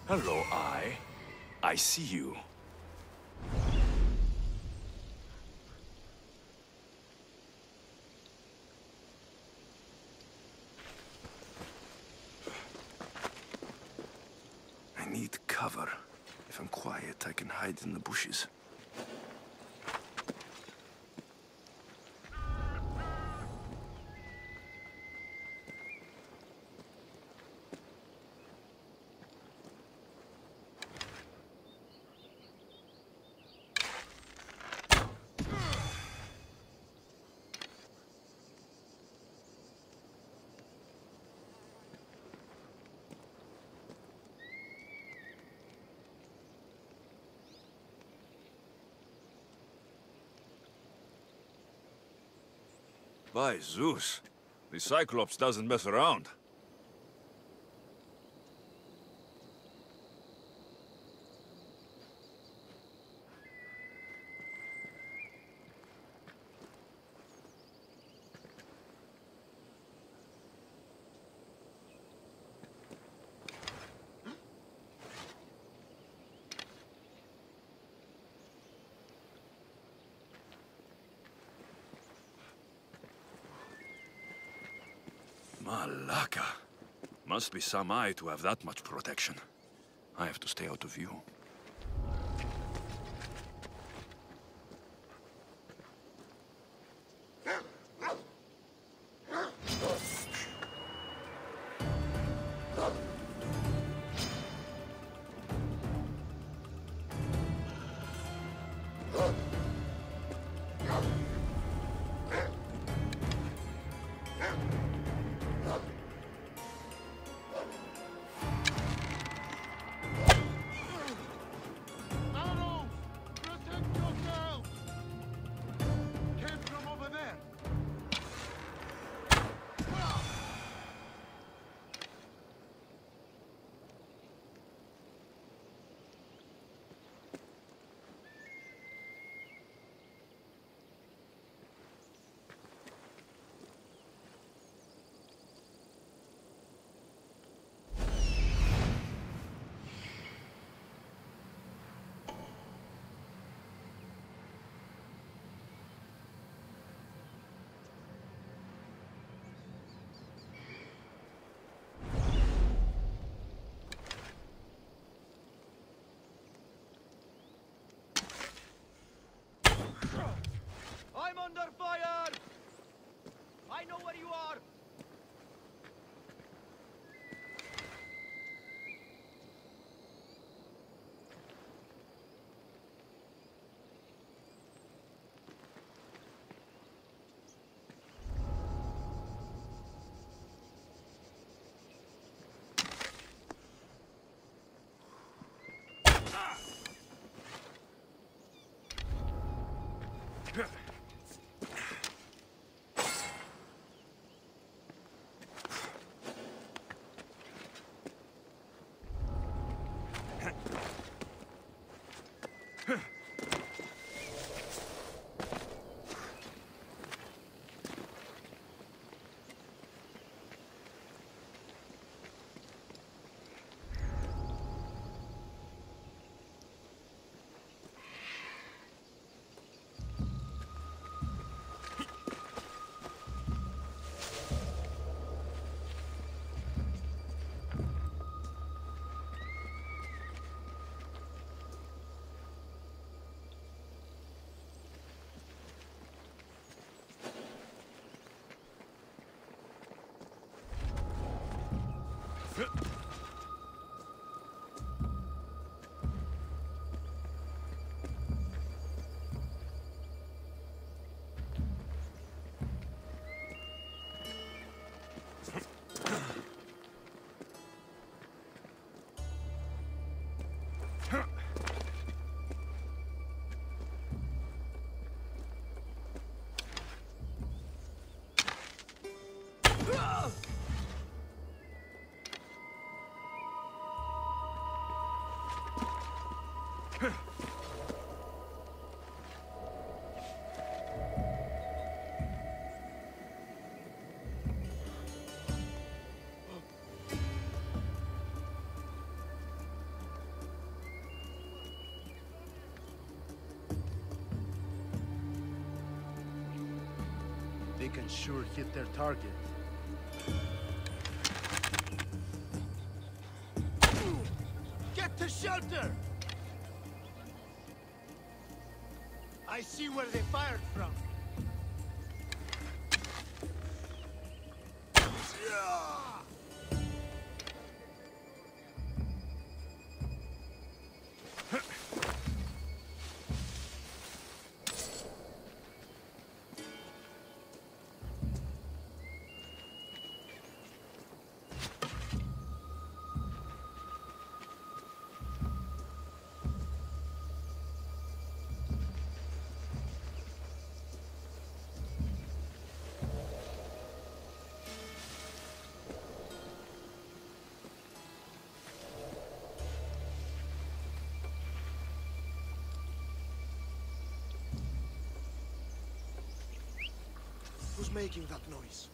Hello, Eye. I see you. I need cover. If I'm quiet, I can hide in the bushes. By Zeus, the Cyclops doesn't mess around. Malaka. Must be some eye to have that much protection. I have to stay out of view. They can sure hit their target. Get to shelter! I see where they fired from. Who's making that noise?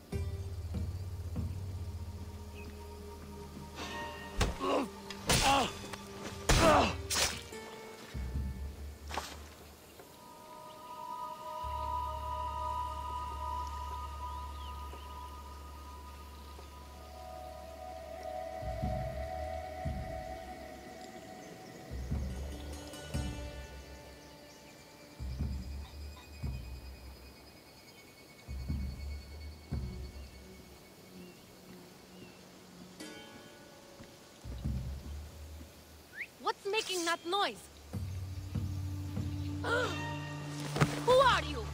What's making that noise? Who are you?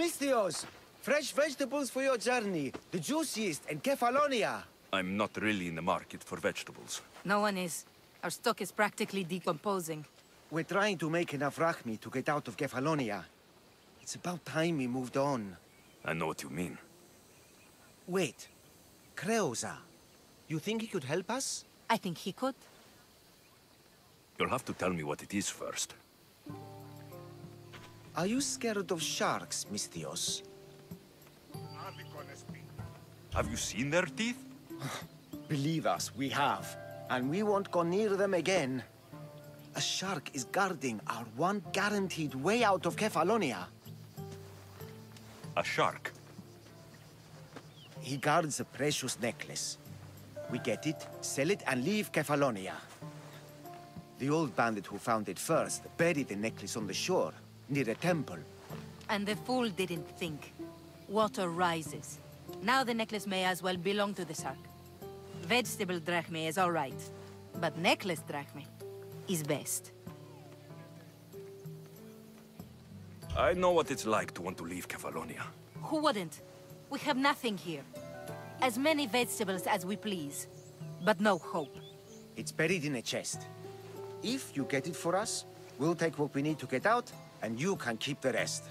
Misthios! Fresh vegetables for your journey. The juiciest in Kefalonia. I'm not really in the market for vegetables. No one is. Our stock is practically decomposing. We're trying to make enough Rachmi to get out of Kefalonia. It's about time we moved on. I know what you mean. Wait. Creosa. You think he could help us? I think he could. You'll have to tell me what it is first. Are you scared of sharks, Misthios? Have you seen their teeth? Believe us, we have. And we won't go near them again. A shark is guarding our one guaranteed way out of Kefalonia. A shark? He guards a precious necklace. We get it, sell it, and leave Kefalonia. The old bandit who found it first buried the necklace on the shore, near a temple. And the fool didn't think. Water rises. Now the necklace may as well belong to the shark. Vegetable drachme is all right, but necklace drachme is best. I know what it's like to want to leave Kefalonia. Who wouldn't? We have nothing here. As many vegetables as we please, but no hope. It's buried in a chest. If you get it for us, we'll take what we need to get out, and you can keep the rest.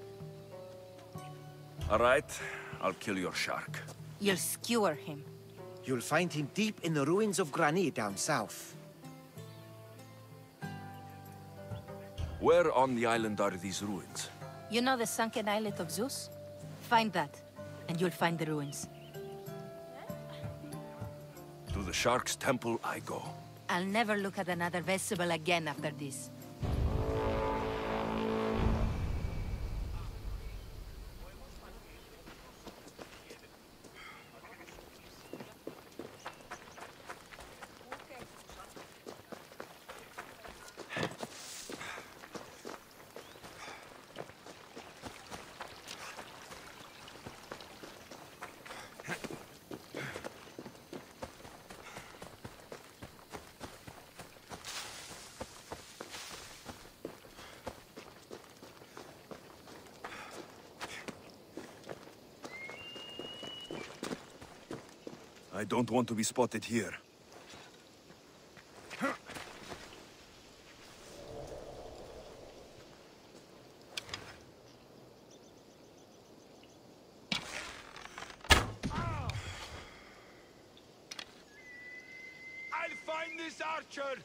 All right, I'll kill your shark. You'll skewer him. You'll find him deep in the ruins of Granit down south. Where on the island are these ruins? You know the sunken islet of Zeus? Find that, and you'll find the ruins. To the shark's temple I go. I'll never look at another vegetable again after this. I don't want to be spotted here. I'll find this archer!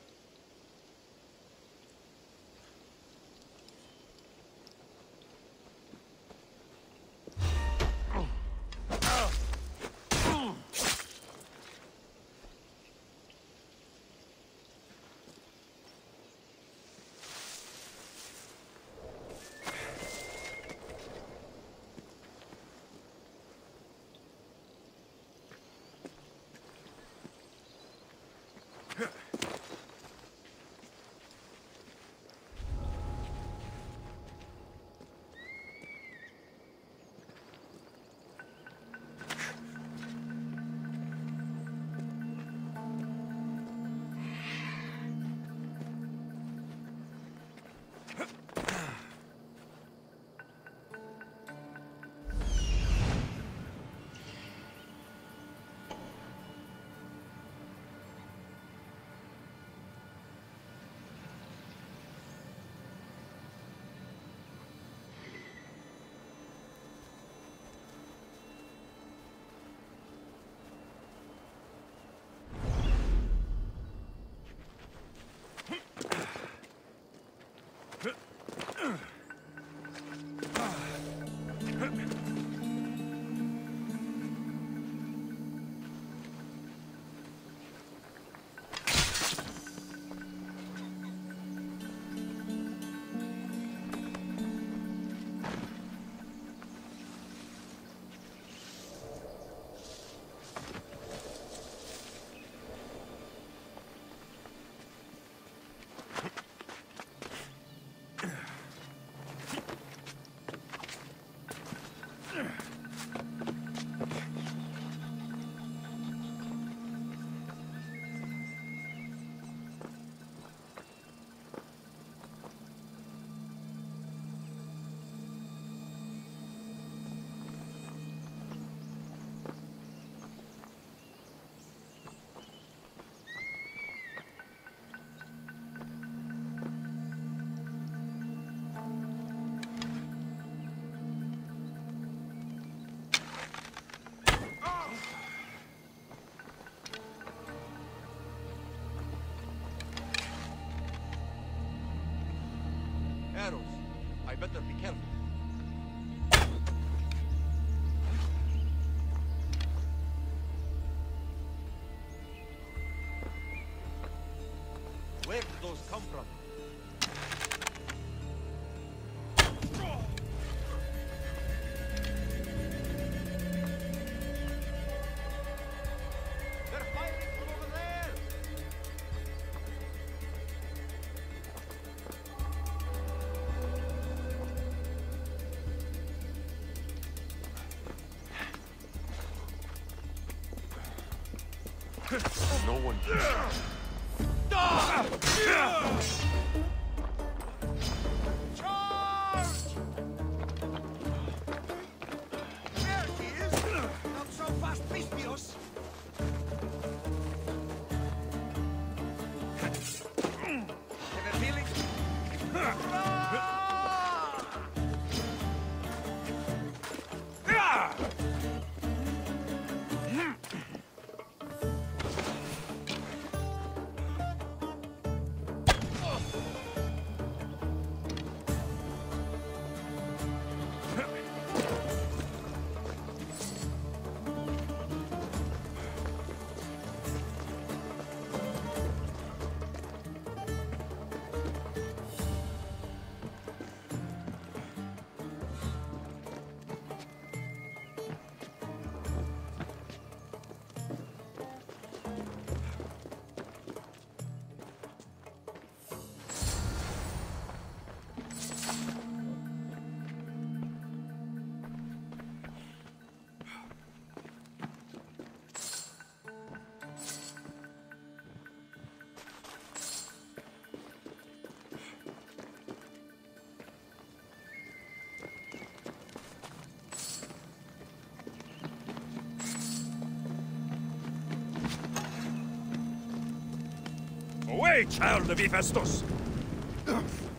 Where did those come from? They're fighting from over there! No one. Charge! There he is! Not so fast, Pispios! Have a feeling? Away, child of Hephaestus!